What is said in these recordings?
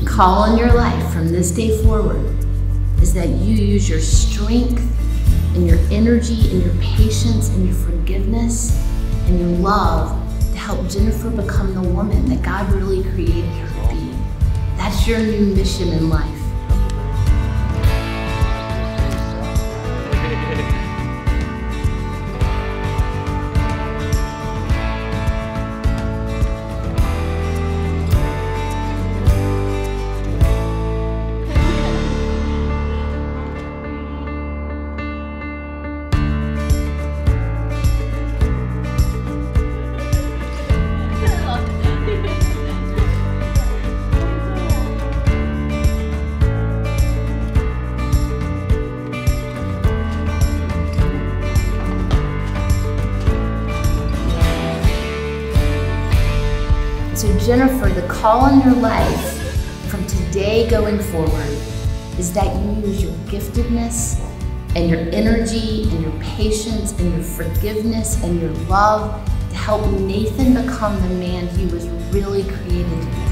call on your life from this day forward is that you use your strength and your energy and your patience and your forgiveness and your love to help Jennifer become the woman that God really created her to be. That's your new mission in life. So Jennifer, the call on your life from today going forward is that you use your giftedness and your energy and your patience and your forgiveness and your love to help Nathan become the man he was really created to be.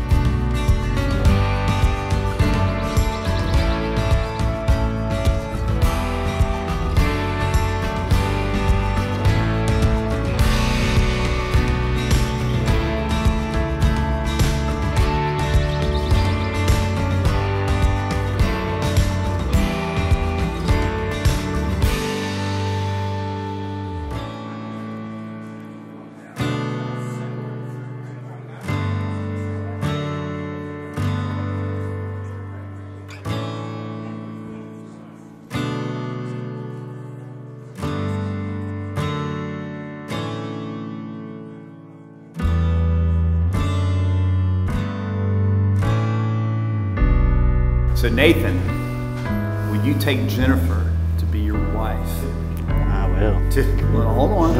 So Nathan, will you take Jennifer to be your wife? I will. Well, hold on.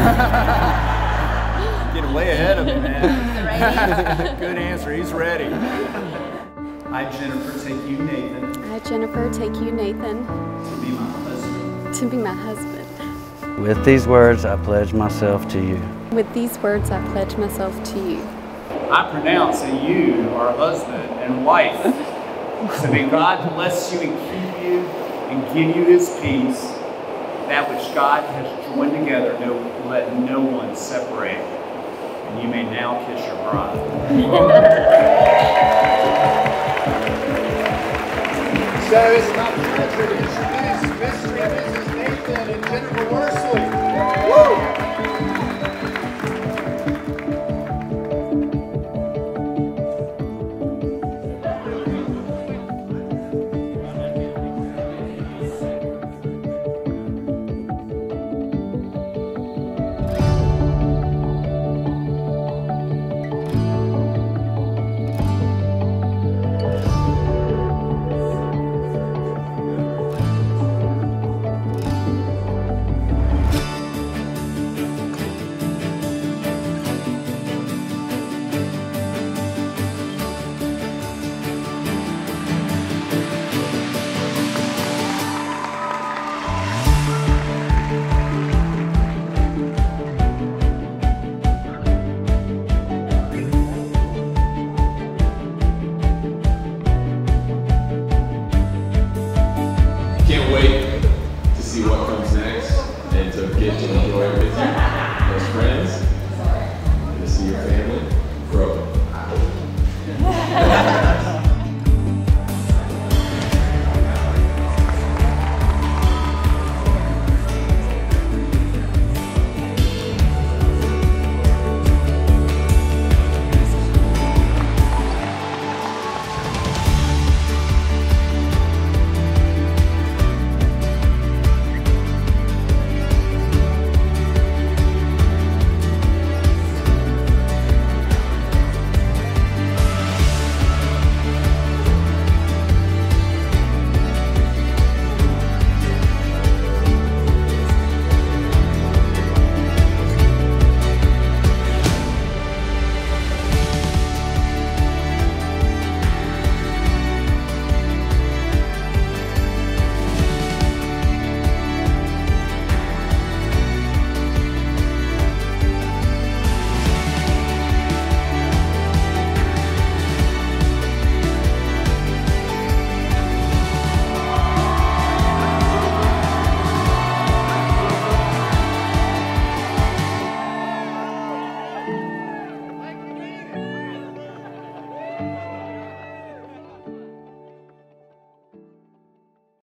Getting way ahead of me, man. Good answer, he's ready. I, Jennifer, take you, Nathan. I, Jennifer, take you, Nathan. To be my husband. To be my husband. With these words, I pledge myself to you. With these words, I pledge myself to you. I pronounce that you are husband and wife. So may God bless you and keep you and give you his peace. That which God has joined together, let no one separate. And you may now kiss your bride. So it's my pleasure to introduce